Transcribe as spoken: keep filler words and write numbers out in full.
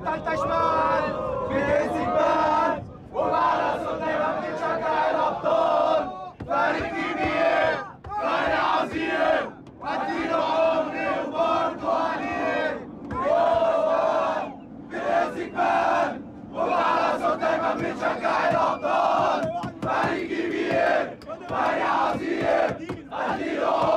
تالتة شمال بتمسك بال ومعنا صوت دايما بنشجع الأبطال. فريق كبير فريق عظيم هديله عمري وبرضه هنيم. بتمسك بال ومعنا صوت دايما بنشجع الأبطال. فريق كبير فريق عظيم هديله